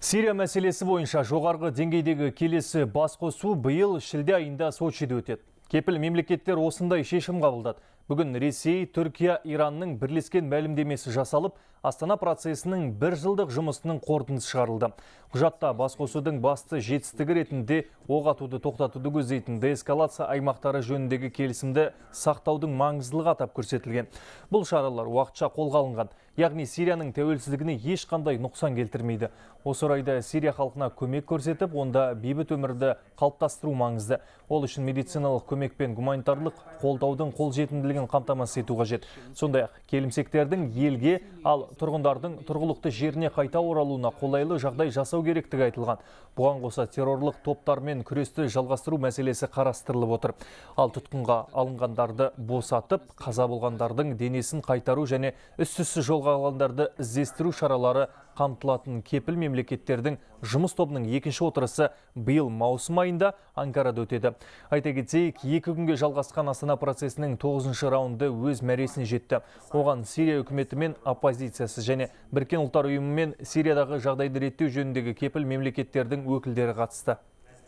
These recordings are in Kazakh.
Сирия мәселесі бойынша жоғарғы деңгейдегі келесі басқосу биыл шілде айында Сочиде өтеді. Кепіл мемлекеттер осындай шешім қабылдады. Бүгін Ресей, Түркия, Иранның бірлескен мәлімдемесі жасалып, Астана процесінің бір жылдық жұмысының қорытындысы шығарылды. Құжатта басқосудың басты жетістігі ретінде оқ атуды тоқтатуды көздейтін деэскалация аймақтары жөніндегі келісімді сақтаудың маңыздылығы атап көрсетілген. Бұл шаралар уақытша қолға алынған, яғни Сирияның тәуелсіздігіне ешқандай нұқсан келтірмейді. Осы орайда Сирия халқына көмек көрсетіп, онда бейбіт өмірді қалыптастыру маңызды. Ол үшін медициналық көмек пен гуманитарлық қолдаудың қолжетімділігін қамтамасыз ету қажет. Сондай-ақ келімсектердің елге, ал тұрғындардың тұрғылықты жеріне қайта оралуына қолайлы жағдай жасау керектігі айтылған. Бұған қоса террорлық топтармен күресті жалғастыру мәселесі қарастырылып отыр. Ал тұтқынға алынғандарды босатып, қаза болғандардың денесін қайтару және із-түзсіз жолға алғандарды іздестіру шаралары қамтылатын кепіл мемлекеттердің жұмыс тобының екінші отырысы биыл маусым айында Анкарада өтеді. Айта кетейік, 2 күнге жалғасқан Астана процесінің 9-шы раунды өз мәресіне жетті. Оған Сирия үкіметі мен оппозициясы және Біріккен ұлттар ұйымы мен Сириядағы жағдайды реттеу жөніндегі кепіл мемлекеттердің өкілдері қатысты.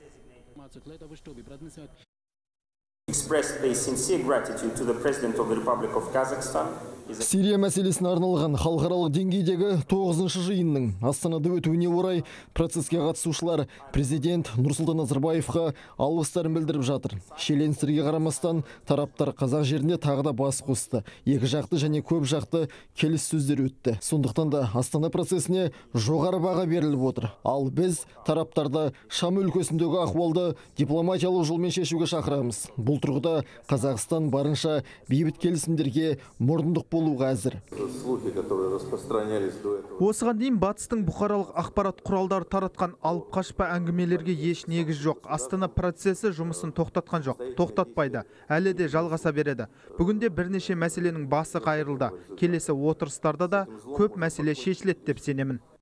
Сирия мәселесіне арналған халықаралық деңгейдегі 9-шы жиынның Астанада өтуіне орай процеске қатысушылар президент Нұрсұлтан Назарбаевқа алғыстарын білдіріп жатыр. Шиеленістерге қарамастан тараптар қазақ жерінде тағы да бас қосты. Екі жақты және көп жақты келіссөздер өтті. Сондықтан да Астана процесіне жоғары баға беріліп отыр. Ал біз тараптарды Шам өлкесіндегі ахуалды дипломатиялық жолмен шешуге шақырамыз. Бұл тұрғыда Қазақстан барынша бейбіт келісімдерге мұрындық болуға әзір. Осыған дейін батыстың бұқаралық ақпарат құралдары таратқан алып қашпа әңгімелерге еш негіз жоқ. Астана процесі жұмысын тоқтатқан жоқ, тоқтатпайды, әлі де жалғаса береді. Бүгінде бірнеше мәселенің басы қайырылды. Келесі отырыстарда да көп мәселе шешіледі деп сенемін.